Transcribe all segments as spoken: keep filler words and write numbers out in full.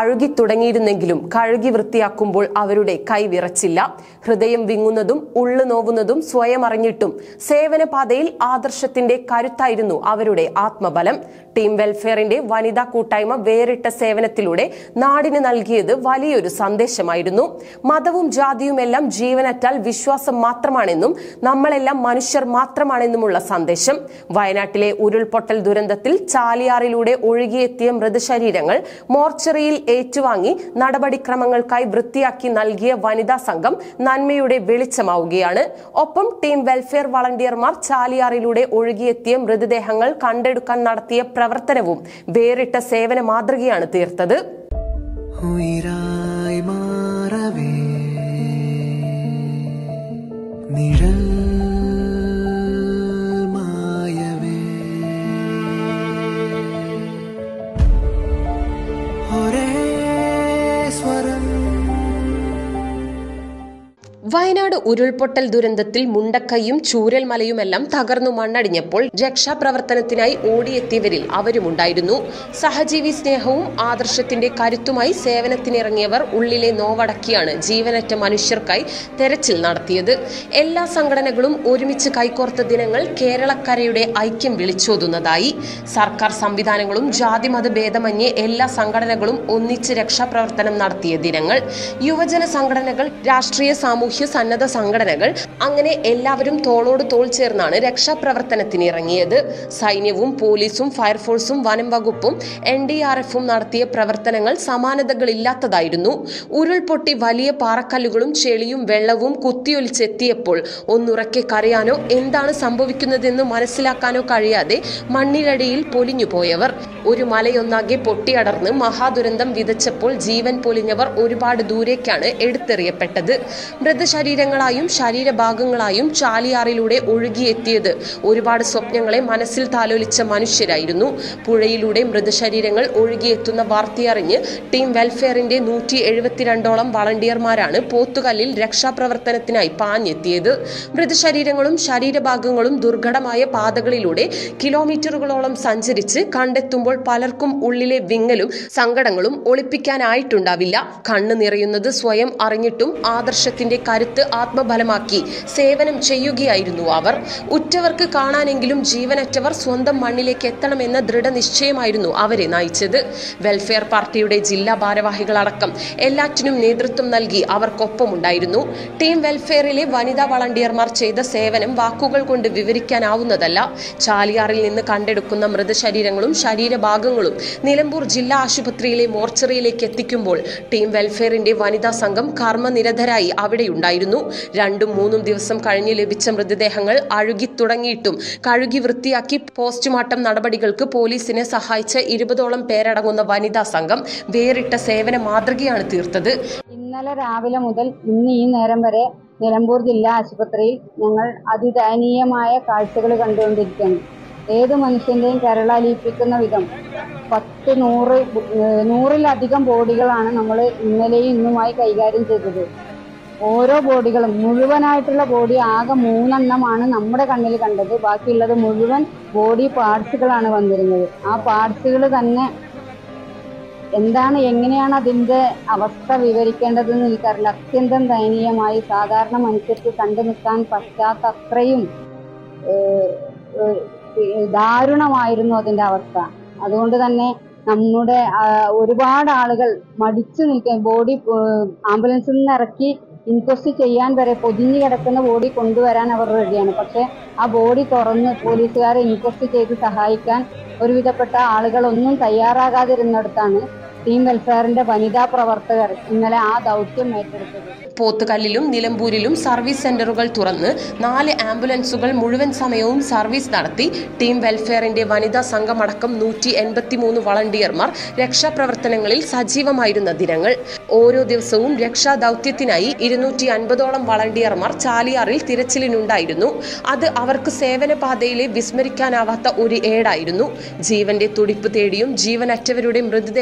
അഴുകി തുടങ്ങിയിരുന്നെങ്കിലും കഴുകി വൃത്തിയാക്കുമ്പോൾ അവരുടെ കൈ വിറച്ചില്ല. ഹൃദയം വിങ്ങുന്നതും ഉള്ളു നോവുന്നതും സ്വയം അറിഞ്ഞിട്ടും സേവനപാതയിൽ ആദർശത്തിന്റെ കരുത്തായിരുന്നു അവരുടെ ആത്മബലം. ടീം വെൽഫെയറിന്റെ വനിതാ കൂട്ടായ്മ വേറിട്ട സേവനത്തിലൂടെ നാടിന് നൽകിയത് വലിയൊരു സന്ദേശമായിരുന്നു. മതവും ജാതിയുമെല്ലാം ജീവനറ്റാൽ വിശ്വാസം മാത്രമാണെന്നും നമ്മളെല്ലാം മനുഷ്യർ മാത്രമാണെന്നുമുള്ള സന്ദേശം. വയനാട്ടിലെ ഉരുൾപൊട്ടൽ ദുരന്തത്തിൽ ചാലിയാറിലൂടെ ഒഴുകിയെത്തിയ മൃതശരീരങ്ങൾ മോർച്ചറിയിൽ ഏറ്റുവാങ്ങി നടപടിക്രമങ്ങൾക്കായി വൃത്തിയാക്കി നൽകിയ വനിതാ സംഘം നന്മയുടെ വെളിച്ചമാവുകയാണ്. ഒപ്പം ടീം വെൽഫെയർ വളണ്ടിയർമാർ ചാലിയാറിലൂടെ ഒഴുകിയെത്തിയ മൃതദേഹങ്ങൾ കണ്ടെടുക്കാൻ നടത്തിയ പ്രവർത്തനവും വേറിട്ട സേവന മാതൃകയാണ് തീർത്തത്. വയനാട് ഉരുൾപൊട്ടൽ ദുരന്തത്തിൽ മുണ്ടക്കൈയും ചൂരൽമലയുമെല്ലാം തകർന്നു മണ്ണടിഞ്ഞപ്പോൾ രക്ഷാപ്രവർത്തനത്തിനായി ഓടിയെത്തിയവരിൽ അവരുമുണ്ടായിരുന്നു. സഹജീവി സ്നേഹവും ആദർശത്തിന്റെ കരുത്തുമായി സേവനത്തിനിറങ്ങിയവർ ഉള്ളിലെ നോവടക്കിയാണ് ജീവനറ്റ മനുഷ്യർക്കായി തെരച്ചിൽ നടത്തിയത്. എല്ലാ സംഘടനകളും ഒരുമിച്ച് കൈകോർത്ത ദിനങ്ങൾ കേരളക്കരയുടെ ഐക്യം വിളിച്ചോതുന്നതായി. സർക്കാർ സംവിധാനങ്ങളും ജാതിമത ഭേദമന്യേ എല്ലാ സംഘടനകളും ഒന്നിച്ച് രക്ഷാപ്രവർത്തനം നടത്തിയ ദിനങ്ങൾ. യുവജന സംഘടനകൾ, രാഷ്ട്രീയ സാമൂഹ്യ സന്നദ്ധ സംഘടനകൾ, അങ്ങനെ എല്ലാവരും തോളോട് തോൾ ചേർന്നാണ് രക്ഷാപ്രവർത്തനത്തിന് ഇറങ്ങിയത്. സൈന്യവും പോലീസും ഫയർഫോഴ്സും വനം വകുപ്പും എൻ ഡി ആർ എഫും നടത്തിയ പ്രവർത്തനങ്ങൾ സമാനതകളില്ലാത്തതായിരുന്നു. ഉരുൾപൊട്ടി വലിയ പാറക്കല്ലുകളും ചെളിയും വെള്ളവും കുത്തിയൊലിച്ചെത്തിയപ്പോൾ ഒന്നുറക്കെ കരയാനോ എന്താണ് സംഭവിക്കുന്നതെന്ന് മനസ്സിലാക്കാനോ കഴിയാതെ മണ്ണിനടിയിൽ പൊലിഞ്ഞു പോയവർ. ഒരു മലയൊന്നാകെ പൊട്ടിയടർന്ന് മഹാദുരന്തം വിതച്ചപ്പോൾ ജീവൻ പൊലിഞ്ഞവർ ഒരുപാട് ദൂരേക്കാണ് എടുത്തെറിയപ്പെട്ടത്. മൃതശരീരങ്ങളായും ശരീരഭാഗങ്ങളായും ചാലിയാറിലൂടെ ഒഴുകിയെത്തിയത് ഒരുപാട് സ്വപ്നങ്ങളെ മനസ്സിൽ താലോലിച്ച മനുഷ്യരായിരുന്നു. പുഴയിലൂടെ മൃതശരീരങ്ങൾ ഒഴുകിയെത്തുന്ന വാർത്തയറിഞ്ഞ് ടീം വെൽഫെയറിന്റെ നൂറ്റി എഴുപത്തിരണ്ടോളം വളണ്ടിയർമാരാണ് പോത്തുകല്ലിൽ രക്ഷാപ്രവർത്തനത്തിനായി പാഞ്ഞെത്തിയത്. മൃതശരീരങ്ങളും ശരീരഭാഗങ്ങളും ദുർഘടമായ പാതകളിലൂടെ കിലോമീറ്ററുകളോളം സഞ്ചരിച്ച് കണ്ടെത്തുമ്പോൾ പലർക്കും ഉള്ളിലെ വിങ്ങലും സങ്കടങ്ങളും ഒളിപ്പിക്കാനായിട്ടുണ്ടാവില്ല. കണ്ണു നിറയുന്നത് സ്വയം അറിഞ്ഞിട്ടും ആദർശത്തിന്റെ കരുത്ത് ആത്മബലമാക്കി സേവനം ചെയ്യുകയായിരുന്നു അവർ. ഉറ്റവർക്ക് കാണാനെങ്കിലും ജീവനറ്റവർ സ്വന്തം മണ്ണിലേക്ക് എത്തണമെന്ന ദൃഢനിശ്ചയമായിരുന്നു അവരെ നയിച്ചത്. വെൽഫെയർ പാർട്ടിയുടെ ജില്ലാ ഭാരവാഹികളടക്കം എല്ലാറ്റിനും നേതൃത്വം നൽകി അവർക്കൊപ്പമുണ്ടായിരുന്നു. ടീം വെൽഫെയറിലെ വനിതാ വളണ്ടിയർമാർ ചെയ്ത സേവനം വാക്കുകൾ കൊണ്ട് വിവരിക്കാനാവുന്നതല്ല. ചാലിയാറിൽ നിന്ന് കണ്ടെടുക്കുന്ന മൃതശരീരങ്ങളും ശരീരഭാഗങ്ങളും നിലമ്പൂർ ജില്ലാ ആശുപത്രിയിലെ മോർച്ചറിയിലേക്ക് എത്തിക്കുമ്പോൾ ടീം വെൽഫെയറിന്റെ വനിതാ സംഘം കർമ്മനിരതരായി അവിടെയുണ്ടായിരുന്നു. രണ്ടും മൂന്നും ദിവസം കഴിഞ്ഞ് ലഭിച്ച മൃതദേഹങ്ങൾ അഴുകി തുടങ്ങിയിട്ടും കഴുകി വൃത്തിയാക്കി പോസ്റ്റ്മോർട്ടം നടപടികൾക്ക് പോലീസിനെ സഹായിച്ച ഇരുപതോളം പേരടങ്ങുന്ന വനിതാ സംഘം വേറിട്ട സേവന മാതൃകയാണ് തീർത്തത്. ഇന്നലെ രാവിലെ മുതൽ ഇന്ന് ഈ നേരം വരെ നിലമ്പൂർ ജില്ലാ ആശുപത്രിയിൽ ഞങ്ങൾ അതിദയനീയമായ കാഴ്ചകൾ കണ്ടുകൊണ്ടിരിക്കുകയാണ്. ഏത് മനുഷ്യന്റെയും കരളലിയിപ്പിക്കുന്ന വിധം പത്ത് നൂറ് നൂറിലധികം ബോഡികളാണ് നമ്മൾ ഇന്നലെയും ഇന്നുമായി കൈകാര്യം ചെയ്തത്. ഓരോ ബോഡികളും മുഴുവനായിട്ടുള്ള ബോഡി ആകെ മൂന്നെണ്ണമാണ് നമ്മുടെ കണ്ണിൽ കണ്ടത്. ബാക്കിയുള്ളത് മുഴുവൻ ബോഡി പാർട്സുകളാണ് വന്നിരുന്നത്. ആ പാർട്സുകൾ തന്നെ എന്താണ്, എങ്ങനെയാണ് അതിൻ്റെ അവസ്ഥ വിവരിക്കേണ്ടതെന്ന് എനിക്കറിയില്ല. അത്യന്തം ദയനീയമായി സാധാരണ മനുഷ്യർക്ക് കണ്ടു നിൽക്കാൻ പറ്റാത്ത അത്രയും ദാരുണമായിരുന്നു അതിൻ്റെ അവസ്ഥ. അതുകൊണ്ട് തന്നെ നമ്മുടെ ഒരുപാട് ആളുകൾ മടിച്ചു നിൽക്കാൻ, ബോഡി ആംബുലൻസിൽ നിന്ന് ഇറക്കി ഇൻക്വസ്റ്റ് ചെയ്യാൻ വരെ പൊതിഞ്ഞു കിടക്കുന്ന ബോഡി കൊണ്ടുവരാൻ അവർ റെഡിയാണ്. പക്ഷെ ആ ബോഡി തുറന്ന് പോലീസുകാരെ ഇൻക്വസ്റ്റ് ചെയ്ത് സഹായിക്കാൻ ഒരുവിധപ്പെട്ട ആളുകളൊന്നും തയ്യാറാകാതിരുന്നിടത്താണ് ടീം വെൽഫെയറിന്റെ വനിതാ പ്രവർത്തകർ ഇന്നലെ ആ ദൗത്യം ഏറ്റെടുത്തത്. പോത്തുകല്ലിലും നിലമ്പൂരിലും സർവീസ് സെന്ററുകൾ തുറന്ന് നാല് ആംബുലൻസുകൾ മുഴുവൻ സമയവും സർവീസ് നടത്തി ടീം വെൽഫെയറിന്റെ വനിതാ സംഘമടക്കം നൂറ്റി എൺപത്തി മൂന്ന് വളണ്ടിയർമാർ രക്ഷാപ്രവർത്തനങ്ങളിൽ സജീവമായിരുന്ന ദിനങ്ങൾ. ഓരോ ദിവസവും രക്ഷാ ദൗത്യത്തിനായി ഇരുന്നൂറ്റി അൻപതോളം വളണ്ടിയർമാർ ചാലിയാറിൽ തിരച്ചിലിനുണ്ടായിരുന്നു. അത് അവർക്ക് സേവനപാതയിലെ വിസ്മരിക്കാനാവാത്ത ഒരു ഏടായിരുന്നു. ജീവന്റെ തുടിപ്പ് തേടിയും ജീവനറ്റവരുടെ മൃതദേഹങ്ങൾ തേടി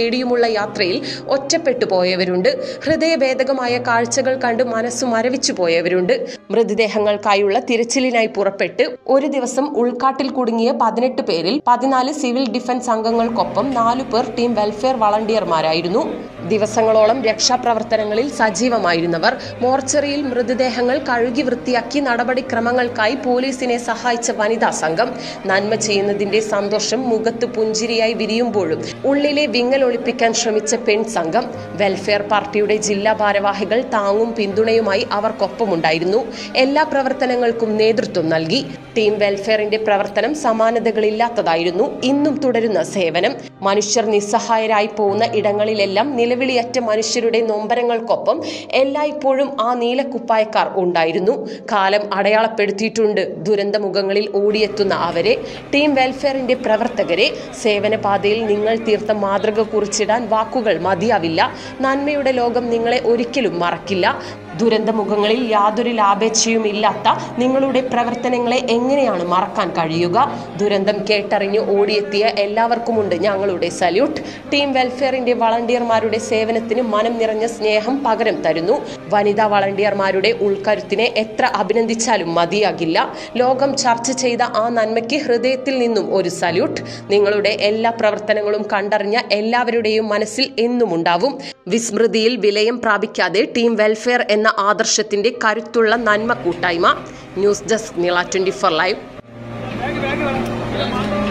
പേടിയുമുള്ള യാത്രയിൽ ഒറ്റപ്പെട്ടു പോയവരുണ്ട്. ഹൃദയഭേദകമായ കാഴ്ചകൾ കണ്ട് മനസ്സു മരവിച്ചു പോയവരുണ്ട്. മൃതദേഹങ്ങൾക്കായുള്ള തിരച്ചിലിനായി പുറപ്പെട്ട് ഒരു ദിവസം ഉൾക്കാട്ടിൽ കുടുങ്ങിയ പതിനെട്ട് പേരിൽ പതിനാല് സിവിൽ ഡിഫൻസ് അംഗങ്ങൾക്കൊപ്പം നാലു പേർ ടീം വെൽഫെയർ വളണ്ടിയർമാരായിരുന്നു. ദിവസങ്ങളോളം രക്ഷാപ്രവർത്തനങ്ങളിൽ സജീവമായിരുന്നവർ. മോർച്ചറിയിൽ മൃതദേഹങ്ങൾ കഴുകി വൃത്തിയാക്കി നടപടിക്രമങ്ങൾക്കായി പോലീസിനെ സഹായിച്ച വനിതാ സംഘം. നന്മ ചെയ്യുന്നതിന്റെ സന്തോഷം മുഖത്ത് പുഞ്ചിരിയായി വിരിയുമ്പോഴും ഉള്ളിലെ വിങ്ങൽ ഒളിപ്പിക്കാൻ ശ്രമിച്ച പെൺ സംഘം. വെൽഫെയർ പാർട്ടിയുടെ ജില്ലാ ഭാരവാഹികൾ താങ്ങും പിന്തുണയുമായി അവർക്കൊപ്പമുണ്ടായിരുന്നു. എല്ലാ പ്രവർത്തനങ്ങൾക്കും നേതൃത്വം നൽകി. ടീം വെൽഫെയറിന്റെ പ്രവർത്തനം സമാനതകളില്ലാത്തതായിരുന്നു. ഇന്നും തുടരുന്ന സേവനം. മനുഷ്യർ നിസ്സഹായരായി പോകുന്ന ഇടങ്ങളിലെല്ലാം നിലവിളിയറ്റ മനുഷ്യരുടെ നൊമ്പരങ്ങൾക്കൊപ്പം എല്ലായ്പ്പോഴും ആ നീലക്കുപ്പായക്കാർ ഉണ്ടായിരുന്നു. കാലം അടയാളപ്പെടുത്തിയിട്ടുണ്ട് ദുരന്തമുഖങ്ങളിൽ ഓടിയെത്തുന്ന അവരെ, ടീം വെൽഫെയറിന്റെ പ്രവർത്തകരെ. സേവനപാതയിൽ നിങ്ങൾ തീർത്ത മാതൃക കുറിച്ചിടാൻ വാക്കുകൾ മതിയാവില്ല. നന്മയുടെ ലോകം നിങ്ങളെ ഒരിക്കലും മറക്കില്ല. ദുരന്തമുഖങ്ങളിൽ യാതൊരു ലാഭേച്ഛയും ഇല്ലാത്ത നിങ്ങളുടെ പ്രവർത്തനങ്ങളെ എങ്ങനെയാണ് മറക്കാൻ കഴിയുക? ദുരന്തം കേട്ടറിഞ്ഞ് ഓടിയെത്തിയ എല്ലാവർക്കുമുണ്ട് ഞങ്ങളുടെ സല്യൂട്ട്. ടീം വെൽഫെയറിന്റെ വളണ്ടിയർമാരുടെ സേവനത്തിന് മനം നിറഞ്ഞ സ്നേഹം പകരം തരുന്നു. വനിതാ വളണ്ടിയർമാരുടെ ഉൾക്കരുത്തിനെ എത്ര അഭിനന്ദിച്ചാലും മതിയാകില്ല. ലോകം ചർച്ച ചെയ്ത ആ നന്മയ്ക്ക് ഹൃദയത്തിൽ നിന്നും ഒരു സല്യൂട്ട്. നിങ്ങളുടെ എല്ലാ പ്രവർത്തനങ്ങളും കണ്ടറിഞ്ഞ എല്ലാവരുടെയും മനസ്സിൽ എന്നും ഉണ്ടാവും. വിസ്മൃതിയിൽ വിലയം പ്രാപിക്കാതെ ടീം വെൽഫെയർ എന്ന ആദർശത്തിന്റെ കരുത്തുള്ള നന്മ കൂട്ടായ്മ. ന്യൂസ് ഡെസ്ക് നീള ട്വന്റി ഫോർ ലൈവ്.